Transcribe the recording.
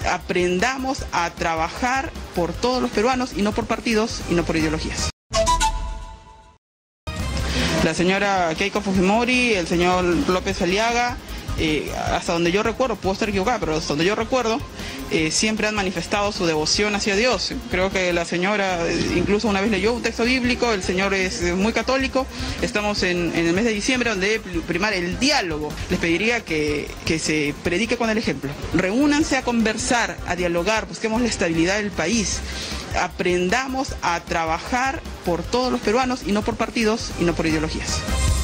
aprendamos a trabajar por todos los peruanos y no por partidos y no por ideologías. La señora Keiko Fujimori, el señor López Aliaga, hasta donde yo recuerdo, puedo estar equivocada, pero hasta donde yo recuerdo, siempre han manifestado su devoción hacia Dios. Creo que la señora incluso una vez leyó un texto bíblico, el señor es muy católico, estamos en el mes de diciembre donde debe primar el diálogo. Les pediría que se predique con el ejemplo. Reúnanse a conversar, a dialogar, busquemos la estabilidad del país, aprendamos a trabajar por todos los peruanos y no por partidos y no por ideologías.